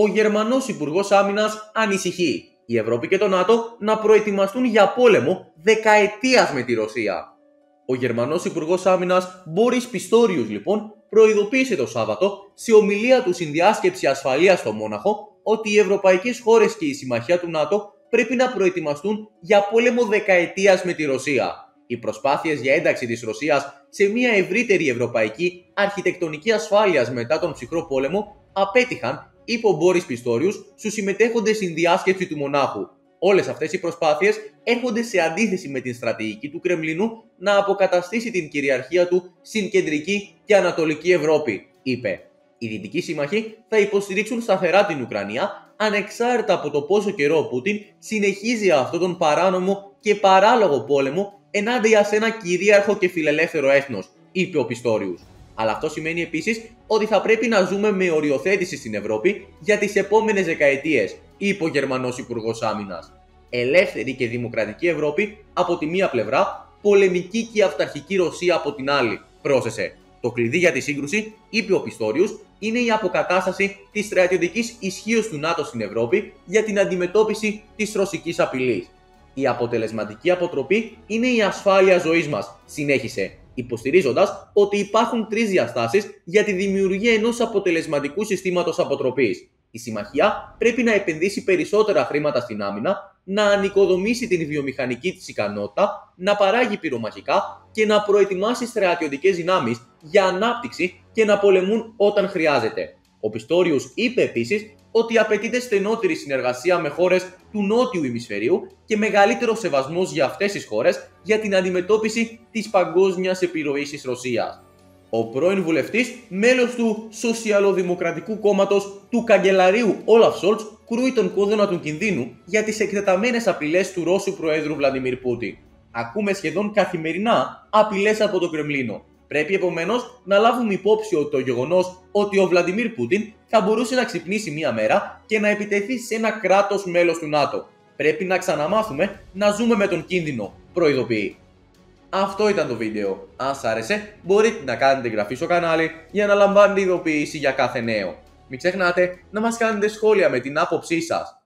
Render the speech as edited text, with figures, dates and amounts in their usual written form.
Ο Γερμανός Υπουργός Άμυνας ανησυχεί η Ευρώπη και το ΝΑΤΟ να προετοιμαστούν για πόλεμο δεκαετίας με τη Ρωσία. Ο Γερμανός Υπουργός Άμυνας Μπόρις Πιστόριους λοιπόν προειδοποίησε το Σάββατο σε ομιλία του στην διάσκεψη ασφαλείας στο Μόναχο ότι οι ευρωπαϊκές χώρες και η συμμαχία του ΝΑΤΟ πρέπει να προετοιμαστούν για πόλεμο δεκαετίας με τη Ρωσία. Οι προσπάθειες για ένταξη της Ρωσίας σε μια ευρύτερη ευρωπαϊκή αρχιτεκτονική ασφάλειας μετά τον ψυχρό πόλεμο απέτυχαν, είπε ο Μπόρις Πιστόριους στους συμμετέχοντες στην διάσκεψη του Μονάχου. Όλες αυτές οι προσπάθειες έρχονται σε αντίθεση με την στρατηγική του Κρεμλίνου να αποκαταστήσει την κυριαρχία του στην κεντρική και ανατολική Ευρώπη, είπε. Οι δυτικοί σύμμαχοι θα υποστηρίξουν σταθερά την Ουκρανία, ανεξάρτητα από το πόσο καιρό ο Πούτιν συνεχίζει αυτόν τον παράνομο και παράλογο πόλεμο ενάντια σε ένα κυρίαρχο και φιλελεύθερο έθνος, είπε ο Πιστόριους. Αλλά αυτό σημαίνει επίσης ότι θα πρέπει να ζούμε με οριοθέτηση στην Ευρώπη για τις επόμενες δεκαετίες, είπε ο Γερμανός Υπουργός Άμυνας. Ελεύθερη και δημοκρατική Ευρώπη από τη μία πλευρά, πολεμική και αυταρχική Ρωσία από την άλλη, πρόσθεσε. Το κλειδί για τη σύγκρουση, είπε ο Πιστόριους, είναι η αποκατάσταση της στρατιωτικής ισχύως του ΝΑΤΟ στην Ευρώπη για την αντιμετώπιση της ρωσικής απειλής. Η αποτελεσματική αποτροπή είναι η ασφάλεια ζωής μας, συνέχισε, υποστηρίζοντας ότι υπάρχουν τρεις διαστάσεις για τη δημιουργία ενός αποτελεσματικού συστήματος αποτροπής. Η συμμαχία πρέπει να επενδύσει περισσότερα χρήματα στην άμυνα, να ανοικοδομήσει την βιομηχανική της ικανότητα, να παράγει πυρομαχικά και να προετοιμάσει στρατιωτικές δυνάμεις για ανάπτυξη και να πολεμούν όταν χρειάζεται. Ο Πιστόριους είπε επίσης ότι απαιτείται στενότερη συνεργασία με χώρες του νότιου ημισφαιρίου και μεγαλύτερο σεβασμός για αυτές τις χώρες για την αντιμετώπιση της παγκόσμιας επιρροής της Ρωσίας. Ο πρώην βουλευτής, μέλος του Σοσιαλοδημοκρατικού Κόμματος του καγκελαρίου Όλαφ Σόλτς, κρούει τον κόδωνα του κινδύνου για τις εκτεταμένες απειλές του Ρώσου Προέδρου Βλαντιμίρ Πούτιν. Ακούμε σχεδόν καθημερινά απειλές από το Κρεμλίνο. Πρέπει επομένως να λάβουμε υπόψη το γεγονός ότι ο Βλαντιμίρ Πούτιν θα μπορούσε να ξυπνήσει μία μέρα και να επιτεθεί σε ένα κράτος μέλος του ΝΑΤΟ. Πρέπει να ξαναμάθουμε να ζούμε με τον κίνδυνο, προειδοποιεί. Αυτό ήταν το βίντεο. Αν σας άρεσε, μπορείτε να κάνετε εγγραφή στο κανάλι για να λαμβάνετε ειδοποίηση για κάθε νέο. Μην ξεχνάτε να μας κάνετε σχόλια με την άποψή σας.